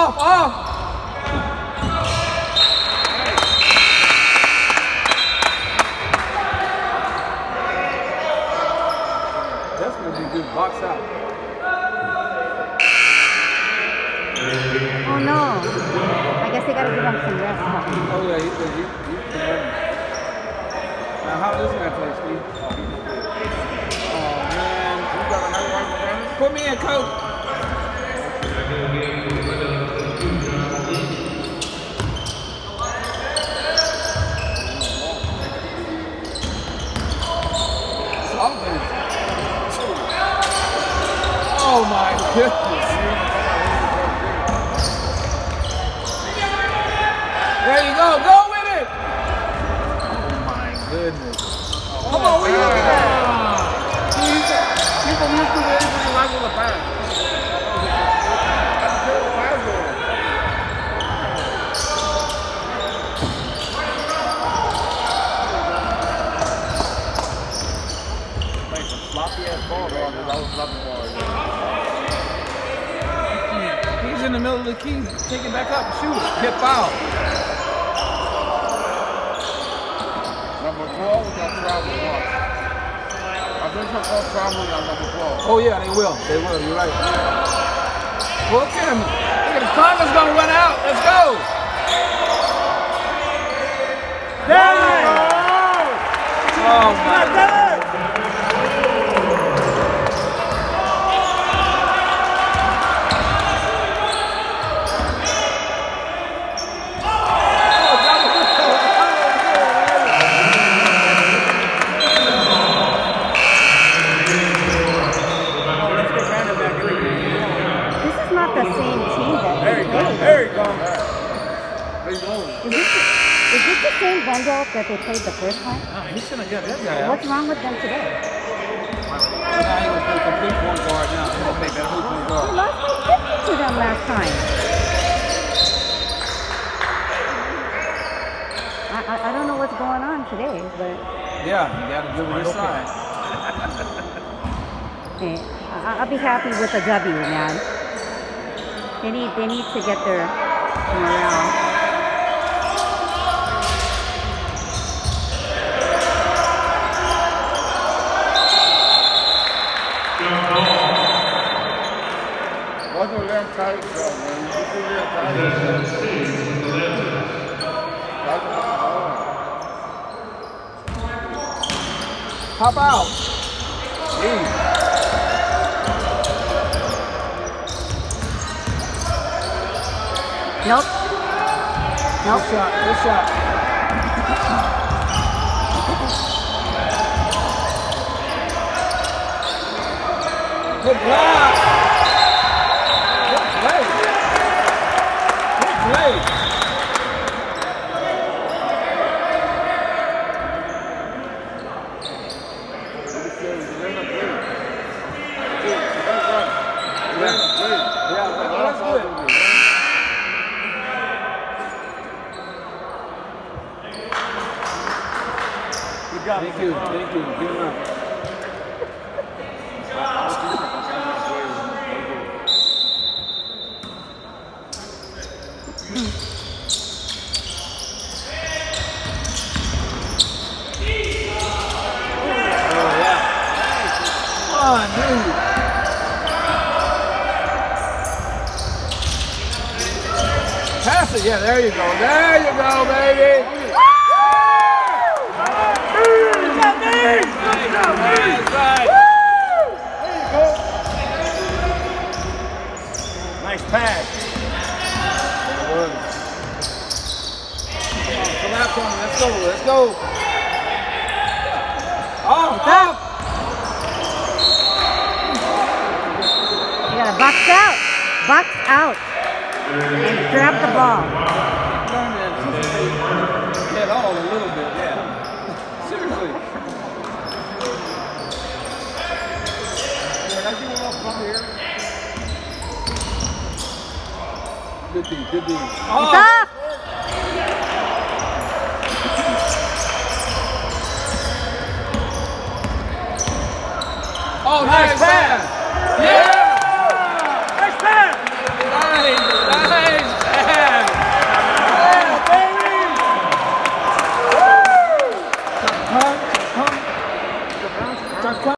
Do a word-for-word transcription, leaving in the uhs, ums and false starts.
Off, off. That's gonna be good. Box out. Oh no. I guess they gotta give him some rest. Huh? Oh yeah, he's he, he, he Now how this guy play, Steve? Oh, he did good. Oh man, you got another one for Brandon? Put me in, coach. Offense. Oh my goodness. There you go. Go with it. Oh my goodness. Come on, we got that. People used to wait for the life of the pass. Like some sloppy ass ball, bro. That was sloppy ball. He's in the middle of the key. Take it back up and shoot it. Get foul. Number twelve was that travel watch. I think they'll call traveling on number twelve. Oh yeah, they will. They will. You're right. Look at him. Look at him. Connor's gonna run out. Let's go. There. Oh my God. Wendell that they played the first time? Oh, he shouldn't have got that guy out. What's wrong with them today? Now he was play complete point guard now. He's gonna play that whole point guard. He lost by fifty to them last time. I, I, I don't know what's going on today, but... Yeah, you gotta give it a sign. Hey, I, I'll be happy with a W, man. They need, they need to get their morale. Tight, bro, man. You can get tight. Pop out. Jeez. Nope. Nope. Good shot. Good shot. Good block. Thank you, thank you. Good enough. Oh yeah. Oh, dude. Pass it, yeah. There you go. There you go, baby. Nice pass. Come out, come on. Let's go. Let's go. Off, off. You gotta box out. Box out. And grab the ball. Get all a little bit, yeah. Seriously. Good D, good D. Oh. Oh, nice.